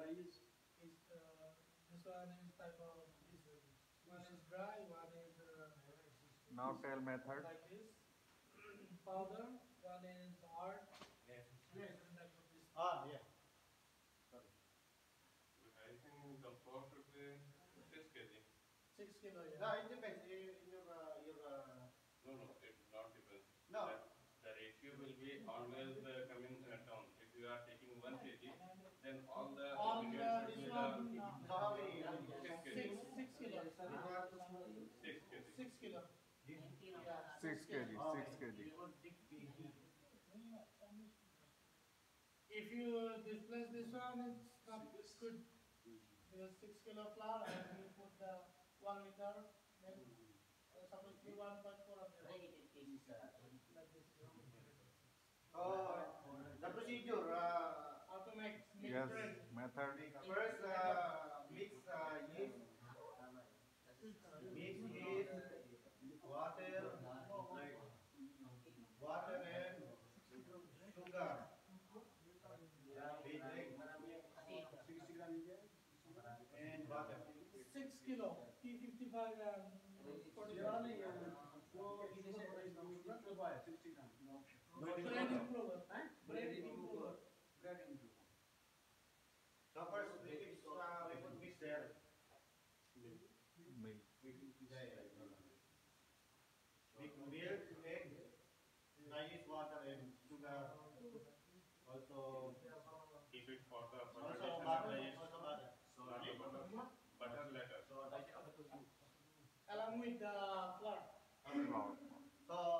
this one is type of this. One is dry, one is Now tell method. like this powder. One is hard. Yes. Different type of this. Yeah. But I think the flour should be 6 kg. 6 kilo. Yeah. No, it depends. In your No, no, it not depends. No. The ratio will be always coming down. If you are taking 1 kg, then all the ingredients should this be one. so how many? 6 kg. 6 kilo. 6 kg. 6 kilo. Yeah. 6 kg, 6 kg. If you displace this one, it's not good. Because 6 kilo flour and you put the 1 liter, then suppose you 1.4 of the like this. Oh, the procedure. How to make Yes, bread? method. First, mix yeast. Mix yeast, water and sugar. And butter. 6 kilo, P55 and 40 grams. Bread improver. Bread improver. So first, we put mix there. Milk. Mix milk, egg, rice, water, and sugar. Also, Keep it for the also fermentation. butter. Butter later. Along with the flour. Flour. So